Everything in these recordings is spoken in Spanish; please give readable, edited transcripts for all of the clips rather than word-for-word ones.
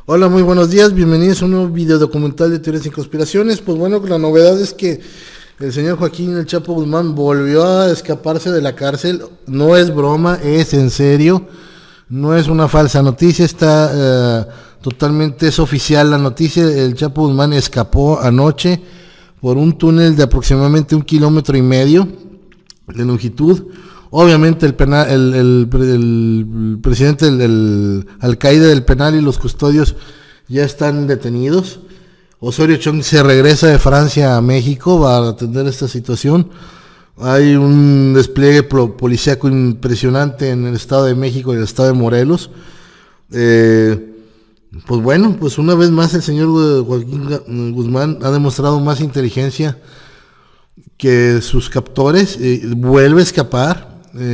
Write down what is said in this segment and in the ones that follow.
Hola, muy buenos días, bienvenidos a un nuevo video documental de teorías y conspiraciones. Pues bueno, la novedad es que el señor Joaquín El Chapo Guzmán volvió a escaparse de la cárcel. No es broma, es en serio, no es una falsa noticia, está totalmente, es oficial la noticia. El Chapo Guzmán escapó anoche por un túnel de aproximadamente 1,5 kilómetros de longitud. Obviamente el presidente del alcaide del penal y los custodios ya están detenidos. Osorio Chong se regresa de Francia a México para atender esta situación. Hay un despliegue policíaco impresionante en el Estado de México y el Estado de Morelos. Pues bueno, pues una vez más el señor Joaquín Guzmán ha demostrado más inteligencia que sus captores. Vuelve a escapar.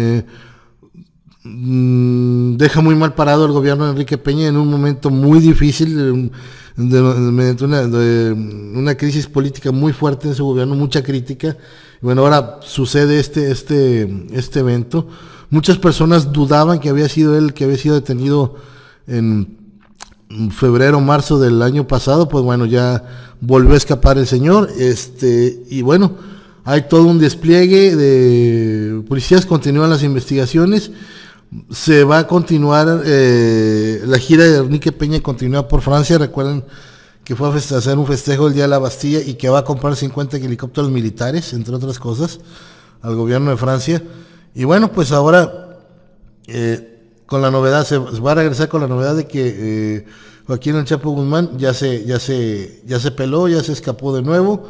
Deja muy mal parado el gobierno de Enrique Peña en un momento muy difícil, mediante una crisis política muy fuerte en su gobierno, mucha crítica. Bueno, ahora sucede este evento. Muchas personas dudaban que había sido él, que había sido detenido en febrero, marzo del año pasado. Pues bueno, ya volvió a escapar el señor, y bueno, hay todo un despliegue de policías, continúan las investigaciones, se va a continuar, la gira de Enrique Peña continúa por Francia. Recuerden que fue a hacer un festejo el Día de la Bastilla y que va a comprar 50 helicópteros militares, entre otras cosas, al gobierno de Francia. Y bueno, pues ahora, con la novedad, se va a regresar con la novedad de que Joaquín El Chapo Guzmán ya se peló, ya se escapó de nuevo.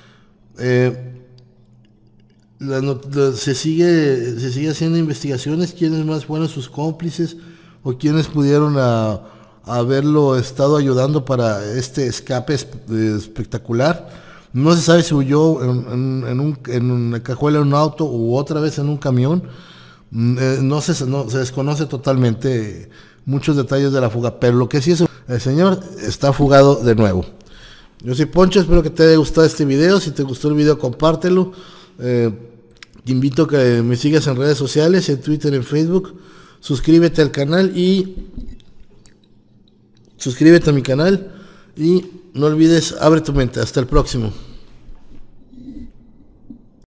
Se sigue haciendo investigaciones, quiénes más fueron sus cómplices o quiénes pudieron haberlo estado ayudando para este escape espectacular. No se sabe si huyó en una cajuela, en un auto, u otra vez en un camión. Se desconoce totalmente muchos detalles de la fuga, pero lo que sí es, el señor está fugado de nuevo. Yo soy Poncho, espero que te haya gustado este video. Si te gustó el video, compártelo. Te invito a que me sigas en redes sociales, en Twitter, en Facebook. Suscríbete al canal suscríbete a mi canal y no olvides, abre tu mente. Hasta el próximo.